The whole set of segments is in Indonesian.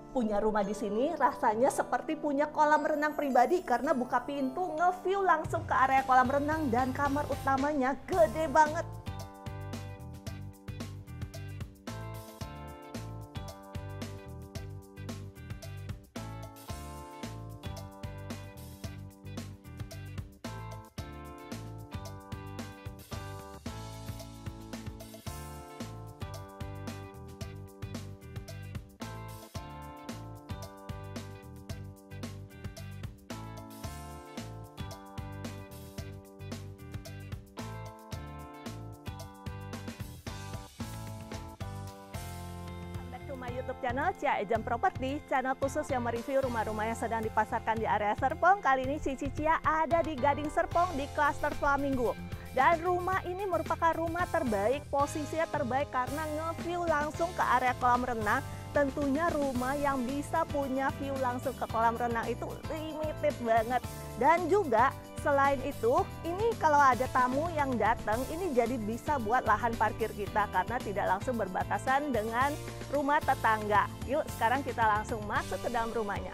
Punya rumah di sini rasanya seperti punya kolam renang pribadi karena buka pintu nge-view langsung ke area kolam renang dan kamar utamanya gede banget. My YouTube channel Cia Ejam Property, channel khusus yang mereview rumah-rumah yang sedang dipasarkan di area Serpong. Kali ini Cici Cia ada di Gading Serpong di klaster Flamingo. Dan rumah ini merupakan rumah terbaik, posisinya terbaik karena nge-view langsung ke area kolam renang. Tentunya rumah yang bisa punya view langsung ke kolam renang itu limited banget. Dan juga selain itu, ini kalau ada tamu yang datang, ini jadi bisa buat lahan parkir kita karena tidak langsung berbatasan dengan rumah tetangga. Yuk sekarang kita langsung masuk ke dalam rumahnya.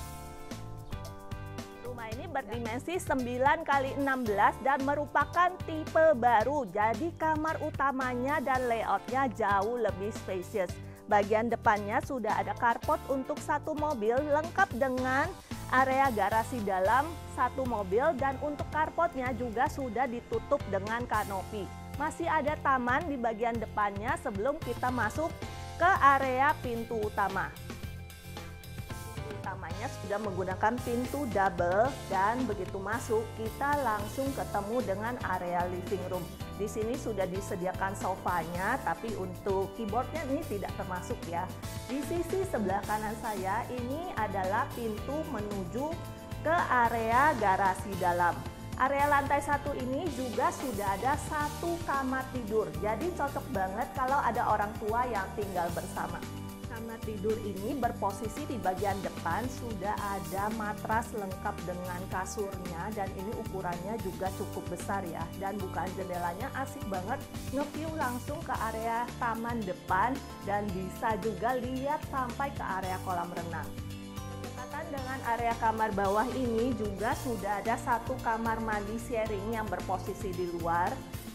Rumah ini berdimensi 9x16 dan merupakan tipe baru. Jadi kamar utamanya dan layoutnya jauh lebih spacious. Bagian depannya sudah ada carport untuk satu mobil lengkap dengan area garasi dalam satu mobil dan untuk carportnya juga sudah ditutup dengan kanopi. Masih ada taman di bagian depannya sebelum kita masuk ke area pintu utama. Pintu utamanya sudah menggunakan pintu double dan begitu masuk kita langsung ketemu dengan area living room. Di sini sudah disediakan sofanya, tapi untuk keyboardnya ini tidak termasuk ya. Di sisi sebelah kanan saya ini adalah pintu menuju ke area garasi dalam. Area lantai 1 ini juga sudah ada satu kamar tidur, jadi cocok banget kalau ada orang tua yang tinggal bersama. Kamar tidur ini berposisi di bagian depan, sudah ada matras lengkap dengan kasurnya dan ini ukurannya juga cukup besar ya. Dan bukaan jendelanya asik banget, nge-view langsung ke area taman depan dan bisa juga lihat sampai ke area kolam renang. Dengan area kamar bawah ini juga sudah ada satu kamar mandi sharing yang berposisi di luar.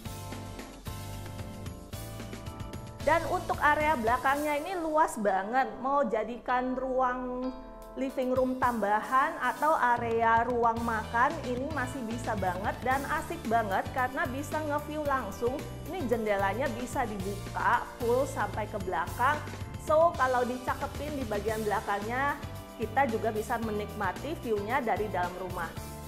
Dan untuk area belakangnya ini luas banget, mau jadikan ruang living room tambahan atau area ruang makan ini masih bisa banget dan asik banget karena bisa nge-view langsung. Ini jendelanya bisa dibuka full sampai ke belakang. So kalau dicakepin di bagian belakangnya kita juga bisa menikmati view-nya dari dalam rumah.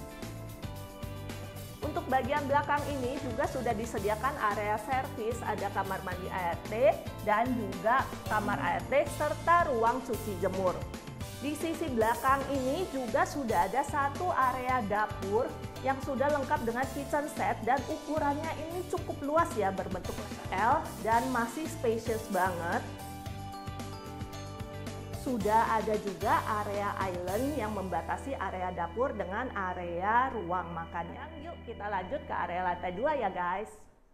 Untuk bagian belakang ini juga sudah disediakan area servis, ada kamar mandi ART dan juga kamar ART serta ruang cuci jemur. Di sisi belakang ini juga sudah ada satu area dapur yang sudah lengkap dengan kitchen set dan ukurannya ini cukup luas ya, berbentuk L dan masih spacious banget. Sudah ada juga area island yang membatasi area dapur dengan area ruang makannya. Yuk kita lanjut ke area lantai 2 ya guys.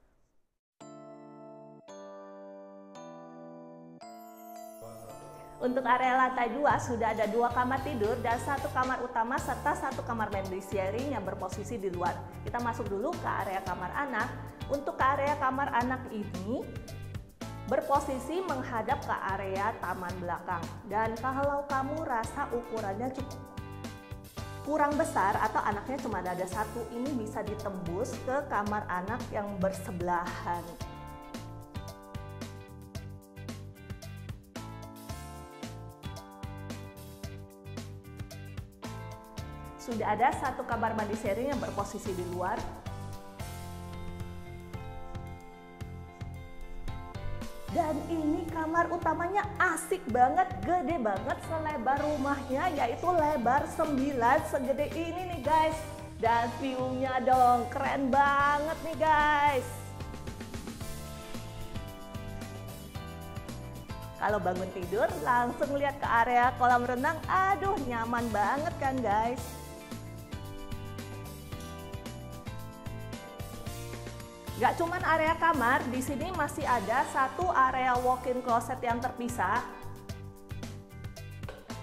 Untuk area lantai 2 sudah ada 2 kamar tidur dan 1 kamar utama serta 1 kamar mandi sharing yang berposisi di luar. Kita masuk dulu ke area kamar anak. Untuk ke area kamar anak ini berposisi menghadap ke area taman belakang. Dan kalau kamu rasa ukurannya cukup kurang besar atau anaknya cuma ada satu, ini bisa ditembus ke kamar anak yang bersebelahan. Sudah ada 1 kamar mandi sharing yang berposisi di luar. Dan ini kamar utamanya asik banget, gede banget, selebar rumahnya yaitu lebar 9 segede ini nih guys. Dan view-nya dong, keren banget nih guys. Kalau bangun tidur langsung lihat ke area kolam renang, aduh nyaman banget kan guys. Gak cuman area kamar, di sini masih ada satu area walk-in closet yang terpisah.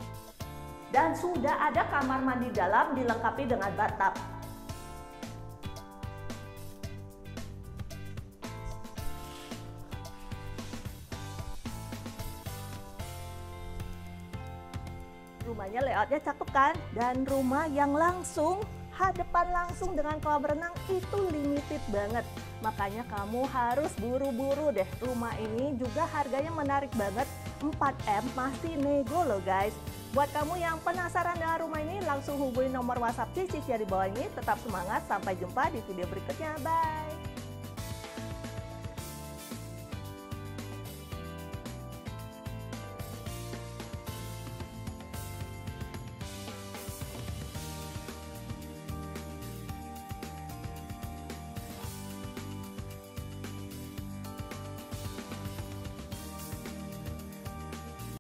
Dan sudah ada kamar mandi dalam dilengkapi dengan bathtub. Rumahnya layoutnya cakep kan? Dan rumah yang langsung hadapan langsung dengan kolam renang itu limited banget. Makanya kamu harus buru-buru deh. Rumah ini juga harganya menarik banget, 4M masih nego loh guys. Buat kamu yang penasaran dengan rumah ini, langsung hubungi nomor WhatsApp Cici di bawah ini. Tetap semangat, sampai jumpa di video berikutnya. Bye!